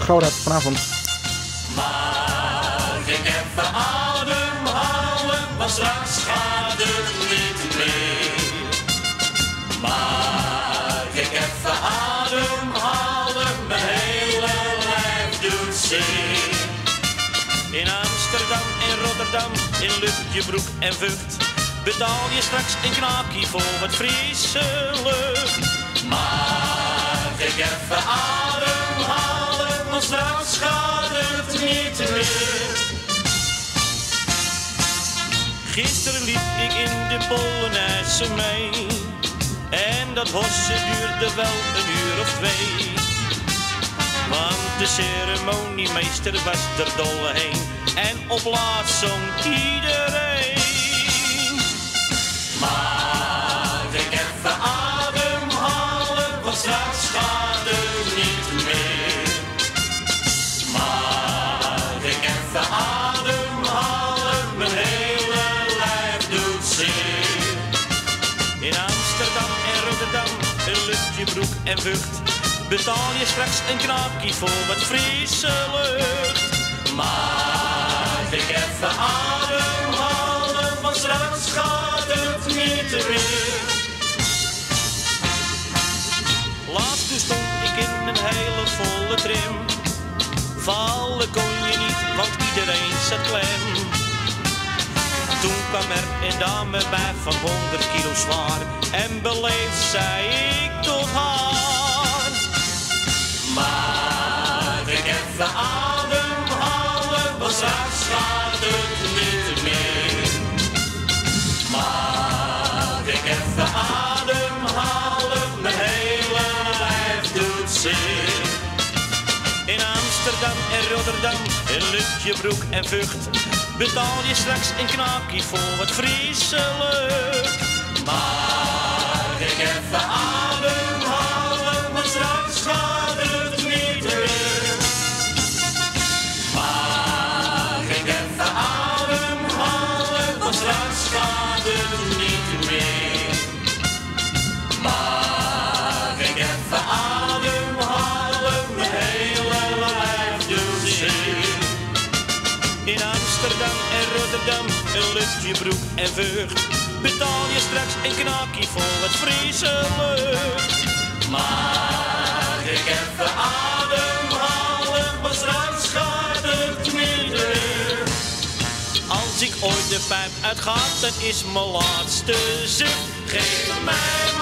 Gouda vanavond. Mag ik even ademhalen, want straks gaat het niet meer. Mag ik even ademhalen, mijn hele lijf doet zeer. In Amsterdam, in Rotterdam, in Lutje, Broek en Vught betaal je straks een knaakje voor wat frisse lucht. Mag ik even ademhalen, want straks gaat het niet meer. Gisteren liep ik in de Polonaise mee en dat hossen duurde wel een uur of 2. Want de ceremoniemeester was er dolle heen en op laatst zong iedereen. Mag ik even ademhalen, want straks gaat het niet meer. Mag ik even ademhalen, mijn hele lijf doet zeer. In Amsterdam en Rotterdam, in Lutje, Broek en Vught betaal je straks een knaapje voor wat frisse lucht. Mag ik even ademhalen, want straks gaat het niet meer. Laatst toen stond ik in een hele volle trim. Vallen kon je niet, want iedereen zat klem. Toen kwam er een dame bij van 100 kilo zwaar en beleefd zei ik tot haar. Mag ik even ademhalen, want straks gaat het niet meer. Mag ik even ademhalen, mijn hele lijf doet zeer. In Amsterdam en Rotterdam, in Lutje, Broek en Vught betaal je straks een knaakje voor wat frisse lucht. Mag ik even ademhalen, want straks gaat het niet meer. Mag ik even ademhalen, want straks gaat het niet meer. Mag ik even ademhalen, mijn hele lijf doet zeer. In Amsterdam en Rotterdam, in Lutje, Broek en Vught betaal je straks een knaakje voor wat frisse lucht. Mag ik even ademhalen, want straks gaat het niet meer. Als ik ooit de pijp uitga, dan is mijn laatste zucht. Geef mij